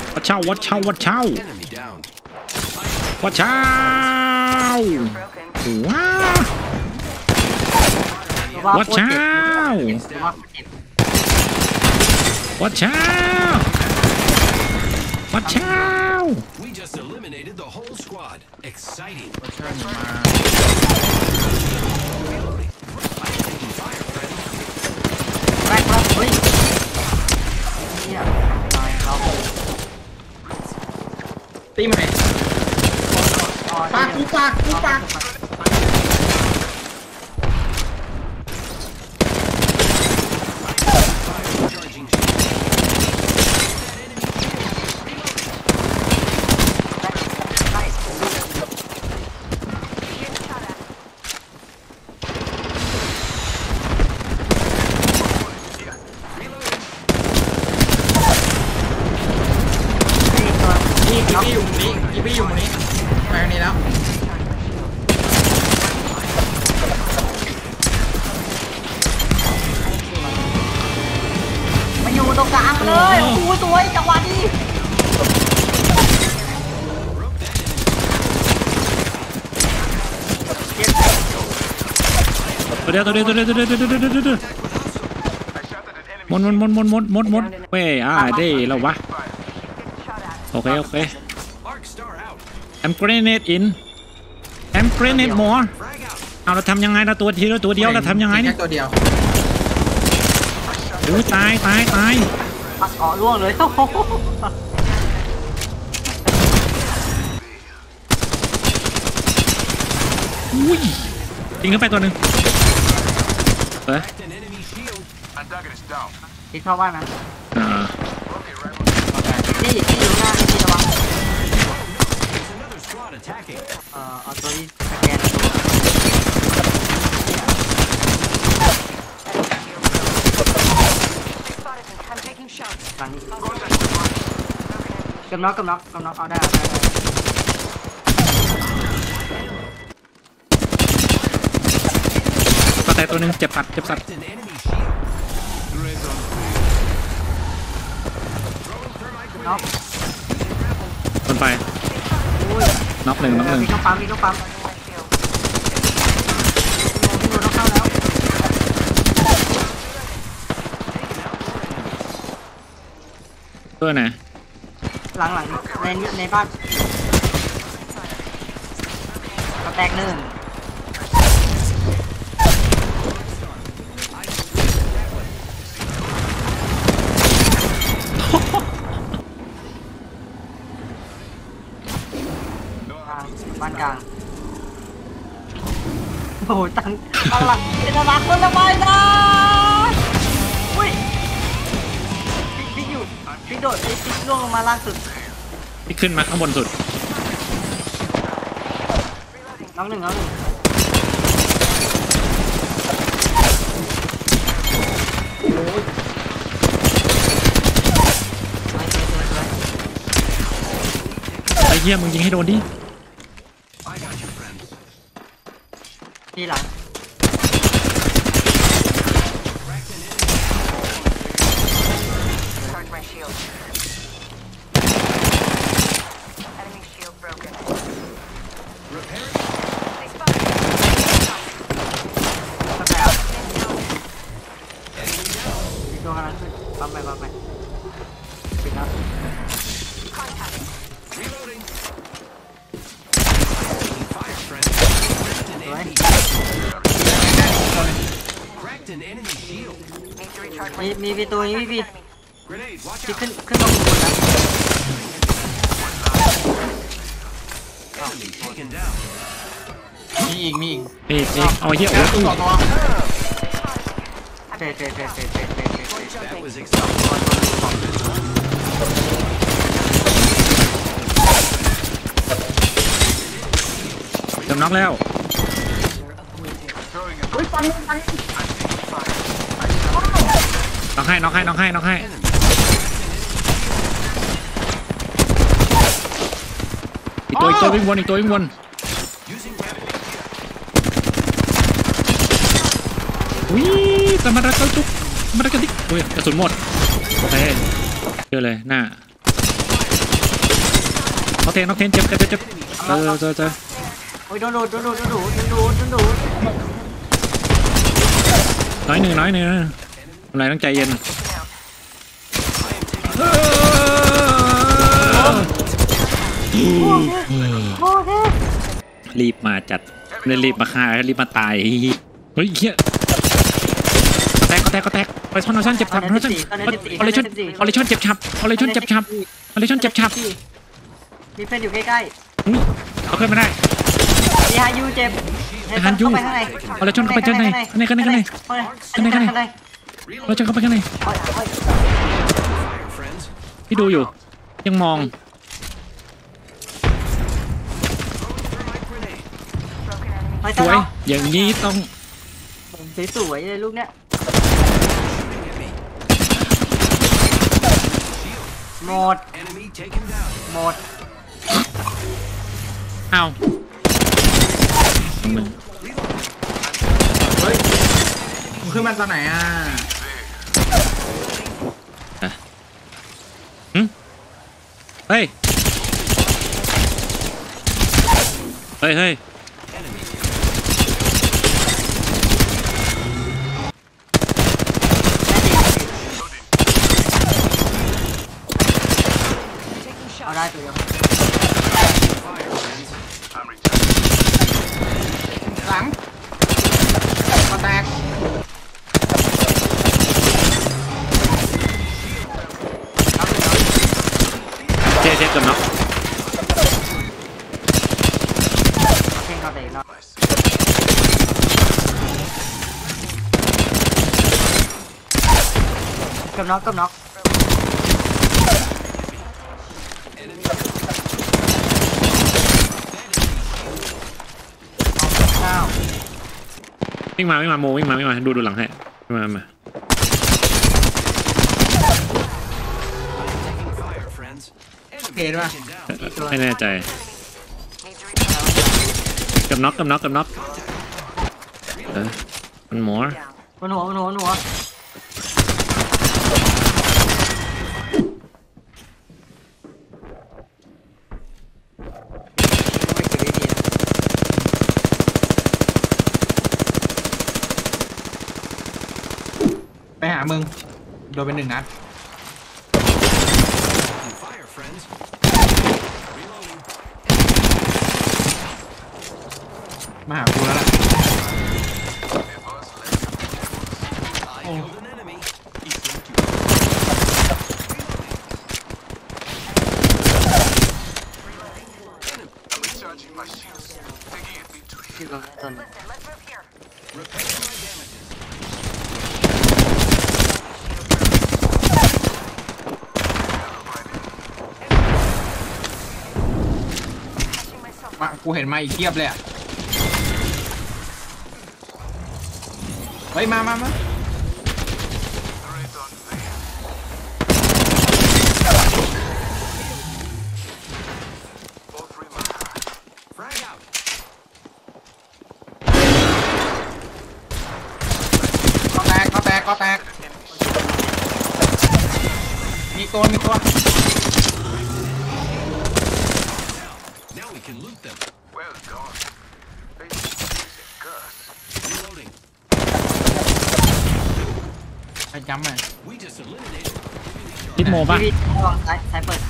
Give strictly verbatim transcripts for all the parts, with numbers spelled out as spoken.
วัดเช่าวัดเช่าวัดเช่าวัดเช่าว้าววัดเช่าวัดเช่าวัดเช่าแรกแล้วเฮ้ยเนี่ยตายเขาตีมาไหนปากกูปากกูปากอีพีอยู่นี้อีพีอยู่นี้ไปทางนี้แล้วมาอยู่ตรงกลางเลยโอ้โหสวยจังหวะนี้ตัวเดียวตัวเดียวตัวเดียวตัวเดียวตัวเดียวตัวเดียวตัวเดียวมดมดมดมดมดมดมดเว้ยอ่าได้แล้ววะโอเคโอเค I'm grenade in I'm grenade more เอาเราทำยังไงเราตัวทีเราตัวเดียวเราทำยังไงเนี่ยตัวเดียวดูตายตายตายปักเกาะล่วงเลยอุ้ยยิงเข้าไปตัวหนึ่งเฮ้ยที่เข้าบ้านนะอ่านี่ที่อยู่หน้าที่ระวังเอ่อเอาตัวนี้สแกนหลังนี้กำน็อกกำน็อกกำน็อกเอาได้เอาได้ก็แต่ตัวหนึ่งเจ็บสัตว์เจ็บสัตว์น็อกคนไปน็อกหนึ่งน็อกหนึ่งมีต้องปั๊มมีต้องปั๊มพี่โดนต้องเข้าแล้วเพื่อไหนหลังหลังในในบ้านกระแตกหนึ่งบ้านกลางโอ้โหตั้งตั้งหลังเป็นอะไรคนละใบนะอุ้ยพี่อยู่พี่โดดพี่พี่ล่วงลงมาล่างสุดพี่ขึ้นมาข้างบนสุดน้องหนึ่งน้องหนึ่งไอ้เหี้ยมึงยิงให้โดนดิที่หลังตัวกำลังขึ้นปั๊มไปปั๊มไปปิดแล้วมีมีพี่ตัวนี้พี่พี่ที่ขึ้นขึ้นลงบนแล้วมีอีกมีอีกมีอีกมีเอาเหี้ยโอ้ยเตะเตะเตะเตะเตะเตะจำน็อกแล้วน็อกให้น็อกให้น็อกให้น็อกให้อีกตัวอีกตัววิ่งวนอีกตัววิ่งวนวิสมาร์ทกระตุกสมาร์ทกระติกโอ้ยกระสุนหมดโอเคเจอเลยหน้าน็อกเทนน็อกเทนเจ็บเจ็บเจ็บเจอเจอเจอโอ้ยโดนดูดโดนดูดโดนดูดโดนดูดโดนดูดน้อยหนึ่งน้อยหนึ่งอะไรต้องใจเย็นรีบมาจัดไม่รีบมาฆ่ารีบมาตายเฮ้ยเฮียแตกก็แตกก็แตกออเลชั่นออเลชั่นเจ็บฉับออเลชั่นออเลชั่นออเลชั่นเจ็บฉับออเลชั่นเจ็บฉับออเลชั่นเจ็บฉับมีเพื่อนอยู่ใกล้เอาขึ้นมาได้ๆมีฮายูเจ็บฮันยูเข้าไปข้างในเอาเลยชนเข้าไปข้างในข้างในข้างในข้างในข้างในข้างในข้างในเราจะเข้าไปข้างในพี่ดูอยู่ยังมองสวยอย่างนี้ต้องสวยๆเลยลูกเนี้ยหมดหมดเอามึงเฮ้ยมึงขึ้นมาตอนไหนอ่ะเฮ้ยเฮ้ยเฮ้ยเอาได้ตัวเดียวหลังก็แตกเจ๊เจ๊กันเนาะเพ่งเขาเตะเนาะกับน็อกกับน็อกวิ่งมาวิ่งมาโมวิ่งมาวิ่งมาดูดูหลังให้มามาเห็นป่ะไม่แน่ใจกับน็อกกับน็อกกับน็อกเออมันหมอบนหัวบนหัวบนหัวไปหามึงโดนไปหนึ่งนัดมาหากูแล้วล่ะโอ้ที่เราตอนมากูเห็นมาอีกเทียบเลยอ่ะเฮ้ยมามามาก็แตกก็แตกก็แตกมีตัวมีตัวไปจำไหมพิษโมป่ะพี่ลองซ้ายซ้ายเปิด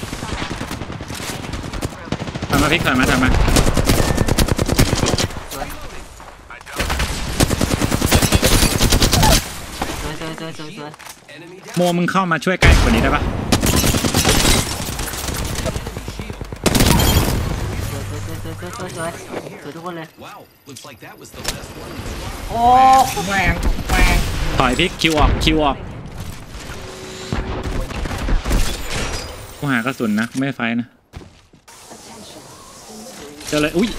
ทำมาพลิกถอยมาทำมาสวยสวยสวยสวยสวยโมมึงเข้ามาช่วยใกล้กว่านี้ได้ปะสวยสวยสวยสวยสวยสวยทุกคนเลยโอ้แหวงแหวงถอยพลิกคิวออกคิวออกกูหากระสุนนะไม่ไฟนะเจอเลยอุ้ย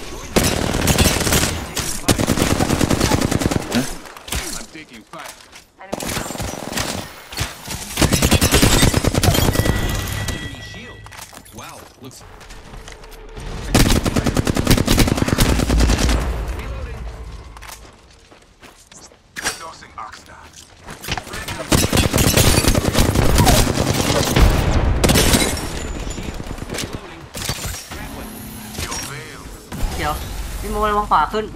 ระวังขวาขึ้น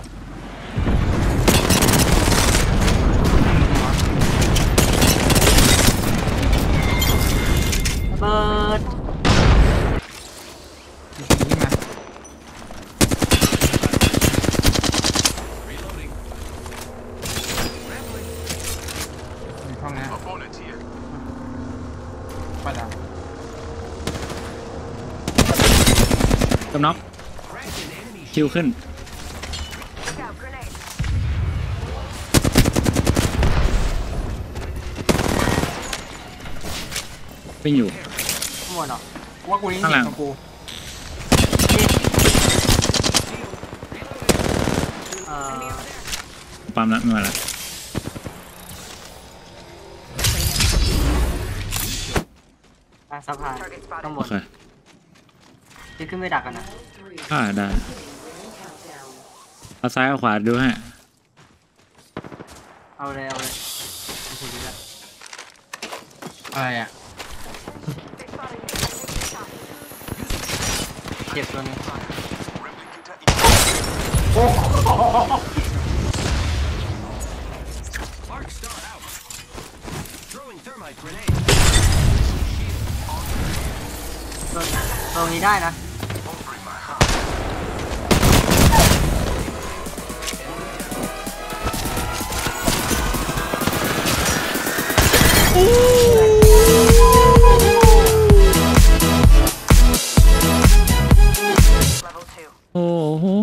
ระเบิดนี่มาในห้องนี้ไปแล้วกำน็อกคิวขึ้นวิ่งอยู่หมดเหรอว่ากูนี่ข้างหลังของกูเอ่อปั๊มแล้วไม่มาแล้วอ่ะสะพานข้างบโอน เคที่ขึ้นไม่ดักกันนะอ่าได้เอาซ้ายเอาขวาดูให้เอาเลยเอาเลยเอาถึงแล้วอะไรอ่ะเจ็บตัวนึงโอ้โหตรงตรงนี้ได้นะโอ้โห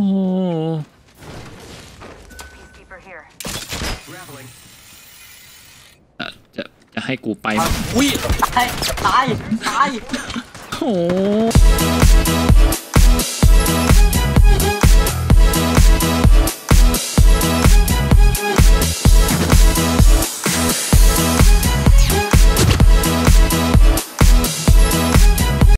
จะจะจะให้กูไป อุ้ยตายตายตายโอ้